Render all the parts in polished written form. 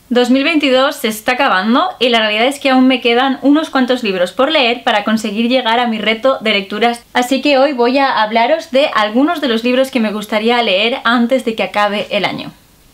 2022 se está acabando y la realidad es que aún me quedan unos cuantos libros por leer para conseguir llegar a mi reto de lecturas, así que hoy voy a hablaros de algunos de los libros que me gustaría leer antes de que acabe el año.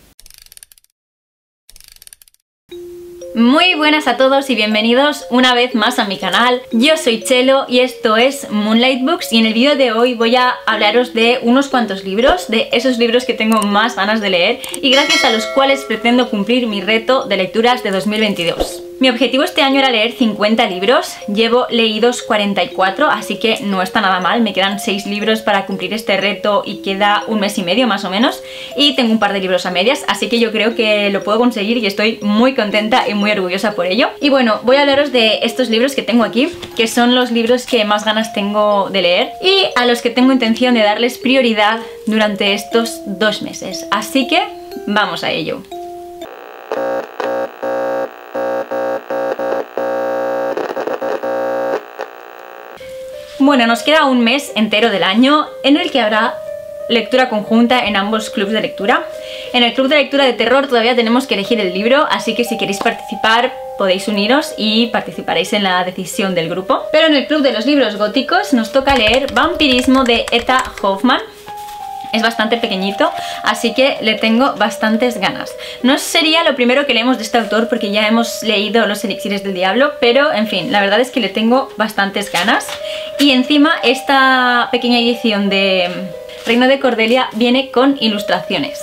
Muy buenas a todos y bienvenidos una vez más a mi canal. Yo soy Chelo y esto es Moonlight Books, y en el vídeo de hoy voy a hablaros de unos cuantos libros, de esos libros que tengo más ganas de leer y gracias a los cuales pretendo cumplir mi reto de lecturas de 2022. Mi objetivo este año era leer 50 libros, llevo leídos 44, así que no está nada mal, me quedan 6 libros para cumplir este reto y queda un mes y medio más o menos, y tengo un par de libros a medias, así que yo creo que lo puedo conseguir y estoy muy contenta y muy orgullosa por ello. Y bueno, voy a hablaros de estos libros que tengo aquí, que son los libros que más ganas tengo de leer y a los que tengo intención de darles prioridad durante estos 2 meses, así que vamos a ello. Bueno, nos queda un mes entero del año en el que habrá lectura conjunta en ambos clubs de lectura. En el club de lectura de terror todavía tenemos que elegir el libro, así que si queréis participar podéis uniros y participaréis en la decisión del grupo. Pero en el club de los libros góticos nos toca leer Vampirismo de Etta Hoffmann. Es bastante pequeñito, así que le tengo bastantes ganas. No sería lo primero que leemos de este autor porque ya hemos leído Los elixires del diablo, pero en fin, la verdad es que le tengo bastantes ganas. Y encima esta pequeña edición de Reino de Cordelia viene con ilustraciones.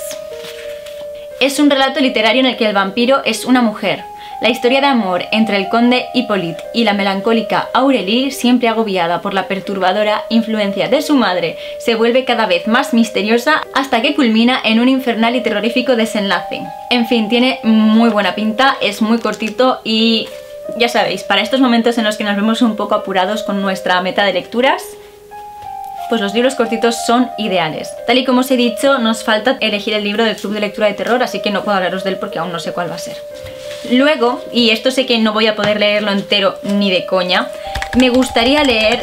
Es un relato literario en el que el vampiro es una mujer. La historia de amor entre el conde Hippolyte y la melancólica Aurélie, siempre agobiada por la perturbadora influencia de su madre, se vuelve cada vez más misteriosa hasta que culmina en un infernal y terrorífico desenlace. En fin, tiene muy buena pinta, es muy cortito y ya sabéis, para estos momentos en los que nos vemos un poco apurados con nuestra meta de lecturas, pues los libros cortitos son ideales. Tal y como os he dicho, nos falta elegir el libro del club de lectura de terror, así que no puedo hablaros de él porque aún no sé cuál va a ser. Luego, y esto sé que no voy a poder leerlo entero ni de coña, me gustaría leer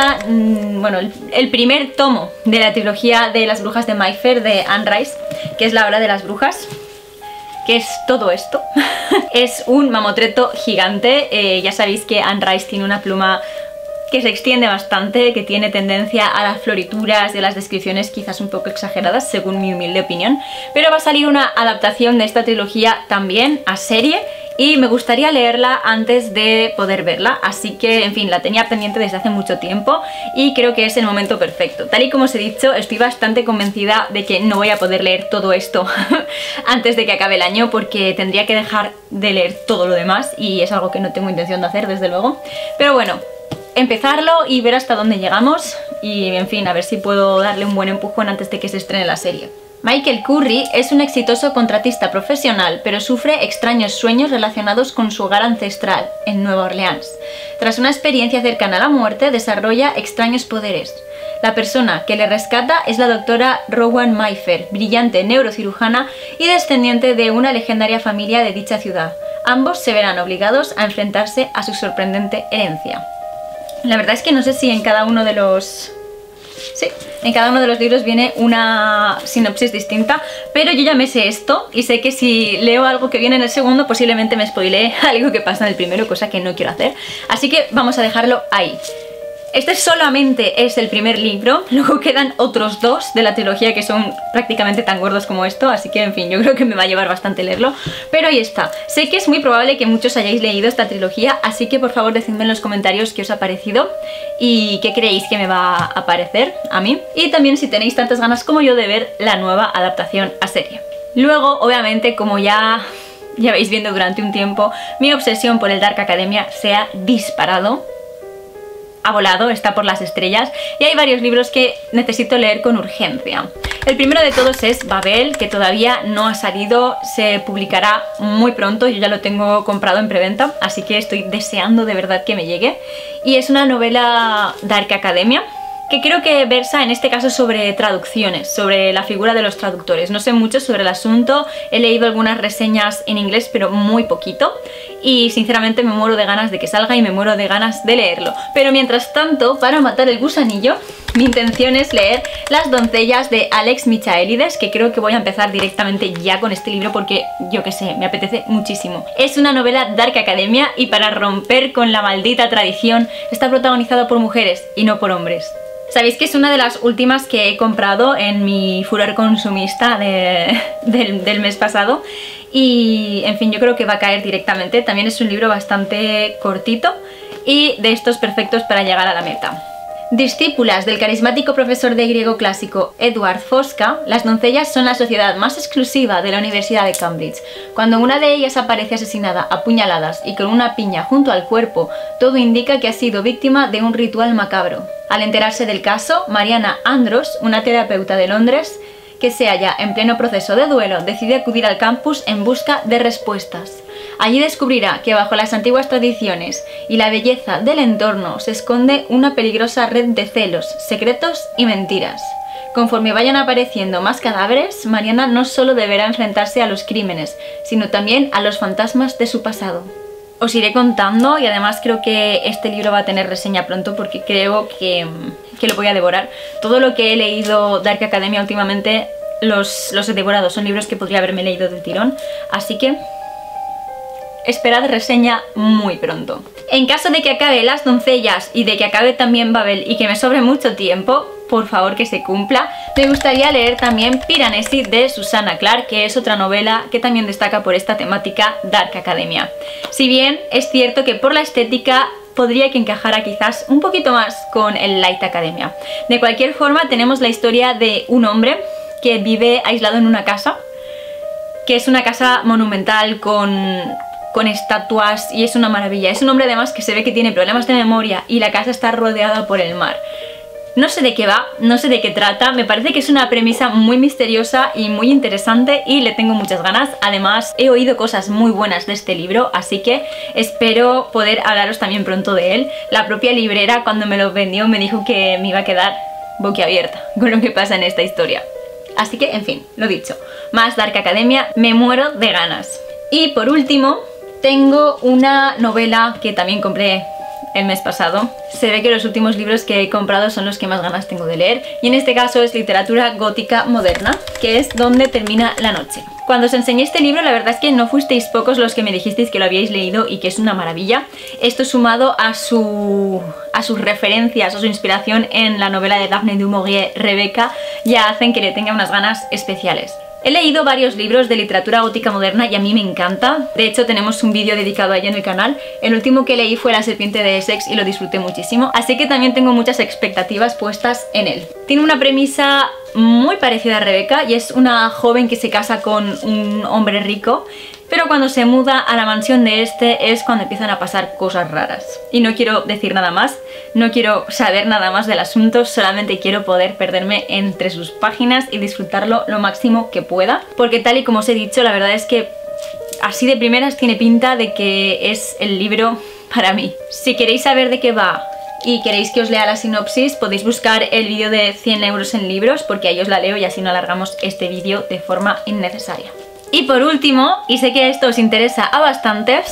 el primer tomo de la trilogía de las brujas de Mayfair de Anne Rice, que es La hora de las brujas, que es todo esto. Es un mamotreto gigante, ya sabéis que Anne Rice tiene una pluma que se extiende bastante, que tiene tendencia a las florituras y a las descripciones quizás un poco exageradas según mi humilde opinión, pero va a salir una adaptación de esta trilogía también a serie y me gustaría leerla antes de poder verla, así que en fin, la tenía pendiente desde hace mucho tiempo y creo que es el momento perfecto. Tal y como os he dicho, estoy bastante convencida de que no voy a poder leer todo esto antes de que acabe el año porque tendría que dejar de leer todo lo demás y es algo que no tengo intención de hacer desde luego, pero bueno, empezarlo y ver hasta dónde llegamos y en fin, a ver si puedo darle un buen empujón antes de que se estrene la serie. Michael Curry es un exitoso contratista profesional, pero sufre extraños sueños relacionados con su hogar ancestral, en Nueva Orleans. Tras una experiencia cercana a la muerte, desarrolla extraños poderes. La persona que le rescata es la doctora Rowan Mayfair, brillante neurocirujana y descendiente de una legendaria familia de dicha ciudad. Ambos se verán obligados a enfrentarse a su sorprendente herencia. La verdad es que no sé si en cada uno de los... Sí, en cada uno de los libros viene una sinopsis distinta, pero yo ya me sé esto y sé que si leo algo que viene en el segundo posiblemente me spoilee algo que pasa en el primero, cosa que no quiero hacer, así que vamos a dejarlo ahí. Este solamente es el primer libro, luego quedan otros 2 de la trilogía que son prácticamente tan gordos como esto, así que en fin, yo creo que me va a llevar bastante leerlo, pero ahí está. Sé que es muy probable que muchos hayáis leído esta trilogía, así que por favor decidme en los comentarios qué os ha parecido y qué creéis que me va a parecer a mí, y también si tenéis tantas ganas como yo de ver la nueva adaptación a serie. Luego, obviamente, como ya veis viendo durante un tiempo, mi obsesión por el Dark Academia se ha disparado. Ha volado, está por las estrellas y hay varios libros que necesito leer con urgencia. El primero de todos es Babel, que todavía no ha salido, se publicará muy pronto, yo ya lo tengo comprado en preventa, así que estoy deseando de verdad que me llegue. Y es una novela Dark Academia, que creo que versa en este caso sobre traducciones, sobre la figura de los traductores. No sé mucho sobre el asunto, he leído algunas reseñas en inglés pero muy poquito y sinceramente me muero de ganas de que salga y me muero de ganas de leerlo. Pero mientras tanto, para matar el gusanillo, mi intención es leer Las doncellas de Alex Michaelides, que creo que voy a empezar directamente ya con este libro porque, yo que sé, me apetece muchísimo. Es una novela Dark Academia y para romper con la maldita tradición está protagonizada por mujeres y no por hombres. Sabéis que es una de las últimas que he comprado en mi furor consumista del mes pasado y, en fin, yo creo que va a caer directamente. También es un libro bastante cortito y de estos perfectos para llegar a la meta. Discípulas del carismático profesor de griego clásico Edward Fosca, las doncellas son la sociedad más exclusiva de la Universidad de Cambridge. Cuando una de ellas aparece asesinada a puñaladas y con una piña junto al cuerpo, todo indica que ha sido víctima de un ritual macabro. Al enterarse del caso, Mariana Andros, una terapeuta de Londres, que se halla en pleno proceso de duelo, decide acudir al campus en busca de respuestas. Allí descubrirá que bajo las antiguas tradiciones y la belleza del entorno se esconde una peligrosa red de celos, secretos y mentiras. Conforme vayan apareciendo más cadáveres, Mariana no solo deberá enfrentarse a los crímenes, sino también a los fantasmas de su pasado. Os iré contando y además creo que este libro va a tener reseña pronto porque creo que lo voy a devorar. Todo lo que he leído Dark Academia últimamente los he devorado, son libros que podría haberme leído del tirón, así que esperad reseña muy pronto. En caso de que acabe Las doncellas y de que acabe también Babel y que me sobre mucho tiempo, por favor que se cumpla, me gustaría leer también Piranesi de Susanna Clarke, que es otra novela que también destaca por esta temática Dark Academia. Si bien es cierto que por la estética podría que encajara quizás un poquito más con el Light Academia. De cualquier forma, tenemos la historia de un hombre que vive aislado en una casa, que es una casa monumental con estatuas y es una maravilla. Es un hombre además que se ve que tiene problemas de memoria y la casa está rodeada por el mar. No sé de qué va, no sé de qué trata, me parece que es una premisa muy misteriosa y muy interesante y le tengo muchas ganas. Además, he oído cosas muy buenas de este libro, así que espero poder hablaros también pronto de él. La propia librera, cuando me lo vendió, me dijo que me iba a quedar boquiabierta con lo que pasa en esta historia. Así que, en fin, lo dicho, más Dark Academia, me muero de ganas. Y por último, tengo una novela que también compré el mes pasado. Se ve que los últimos libros que he comprado son los que más ganas tengo de leer y en este caso es literatura gótica moderna, que es Donde termina la noche. Cuando os enseñé este libro, la verdad es que no fuisteis pocos los que me dijisteis que lo habíais leído y que es una maravilla. Esto sumado a sus referencias, a su inspiración en la novela de Daphne du Maurier, Rebecca, ya hacen que le tenga unas ganas especiales. He leído varios libros de literatura gótica moderna y a mí me encanta. De hecho, tenemos un vídeo dedicado a ella en el canal. El último que leí fue La serpiente de Essex y lo disfruté muchísimo, así que también tengo muchas expectativas puestas en él. Tiene una premisa muy parecida a Rebecca y es una joven que se casa con un hombre rico, pero cuando se muda a la mansión de este es cuando empiezan a pasar cosas raras. Y no quiero decir nada más, no quiero saber nada más del asunto, solamente quiero poder perderme entre sus páginas y disfrutarlo lo máximo que pueda, porque tal y como os he dicho, la verdad es que así de primeras tiene pinta de que es el libro para mí. Si queréis saber de qué va y queréis que os lea la sinopsis, podéis buscar el vídeo de 100 euros en libros, porque ahí os la leo y así no alargamos este vídeo de forma innecesaria. Y por último, y sé que esto os interesa a bastantes,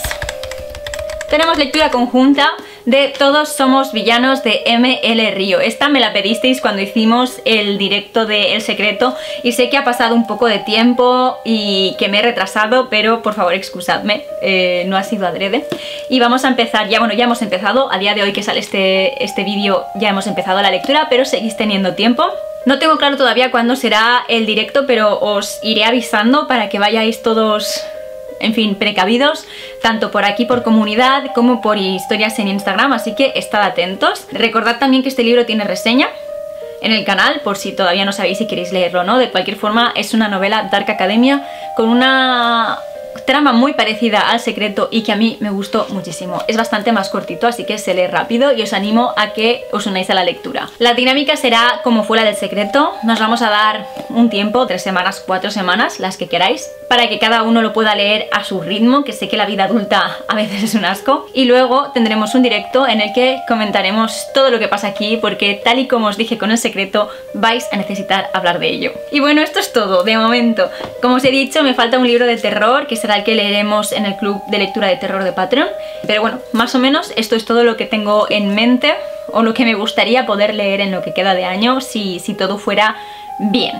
tenemos lectura conjunta de Todos somos villanos de M.L. Río. Esta me la pedisteis cuando hicimos el directo de El Secreto y sé que ha pasado un poco de tiempo y que me he retrasado, pero por favor excusadme, no ha sido adrede. Y vamos a empezar, ya hemos empezado, a día de hoy que sale este vídeo ya hemos empezado la lectura, pero seguís teniendo tiempo. No tengo claro todavía cuándo será el directo, pero os iré avisando para que vayáis todos, en fin, precavidos, tanto por aquí por comunidad como por historias en Instagram, así que estad atentos. Recordad también que este libro tiene reseña en el canal, por si todavía no sabéis si queréis leerlo o no. De cualquier forma, es una novela Dark Academia con una trama muy parecida al Secreto y que a mí me gustó muchísimo. Es bastante más cortito, así que se lee rápido y os animo a que os unáis a la lectura. La dinámica será como fue la del Secreto. Nos vamos a dar un tiempo, 3 semanas, 4 semanas, las que queráis, para que cada uno lo pueda leer a su ritmo, que sé que la vida adulta a veces es un asco. Y luego tendremos un directo en el que comentaremos todo lo que pasa aquí, porque tal y como os dije con el Secreto, vais a necesitar hablar de ello. Y bueno, esto es todo de momento. Como os he dicho, me falta un libro de terror, que será el que leeremos en el club de lectura de terror de Patreon. Pero bueno, más o menos esto es todo lo que tengo en mente. o lo que me gustaría poder leer en lo que queda de año si todo fuera bien.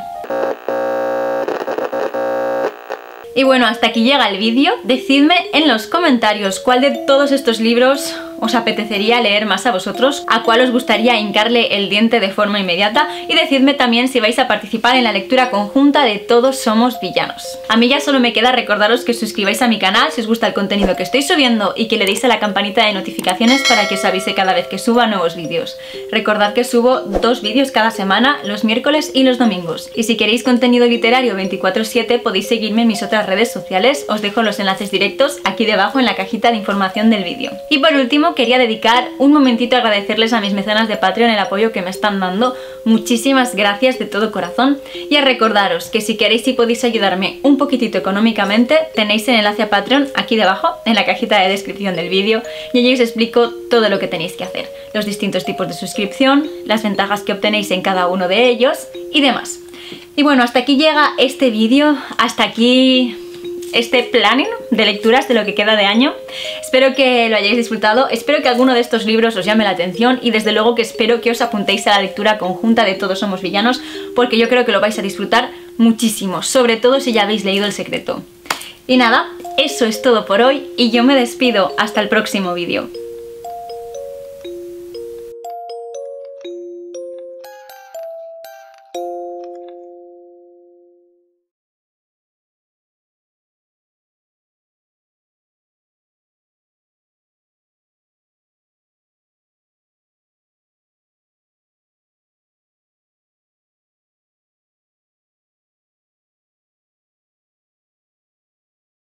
Y bueno, hasta aquí llega el vídeo. Decidme en los comentarios cuál de todos estos libros os apetecería leer más a vosotros, a cuál os gustaría hincarle el diente de forma inmediata, y decidme también si vais a participar en la lectura conjunta de Todos somos villanos. A mí ya solo me queda recordaros que os suscribáis a mi canal si os gusta el contenido que estoy subiendo y que le deis a la campanita de notificaciones para que os avise cada vez que suba nuevos vídeos. Recordad que subo 2 vídeos cada semana, los miércoles y los domingos. Y si queréis contenido literario 24/7 podéis seguirme en mis otras redes sociales, os dejo los enlaces directos aquí debajo en la cajita de información del vídeo. Y por último, quería dedicar un momentito a agradecerles a mis mecenas de Patreon el apoyo que me están dando. Muchísimas gracias de todo corazón, y a recordaros que si queréis y podéis ayudarme un poquitito económicamente, tenéis el enlace a Patreon aquí debajo en la cajita de descripción del vídeo, y allí os explico todo lo que tenéis que hacer, los distintos tipos de suscripción, las ventajas que obtenéis en cada uno de ellos y demás. Y bueno, hasta aquí llega este vídeo, hasta aquí este planning de lecturas de lo que queda de año. Espero que lo hayáis disfrutado, espero que alguno de estos libros os llame la atención, y desde luego que espero que os apuntéis a la lectura conjunta de Todos somos villanos, porque yo creo que lo vais a disfrutar muchísimo, sobre todo si ya habéis leído El secreto. Y nada, eso es todo por hoy y yo me despido hasta el próximo vídeo.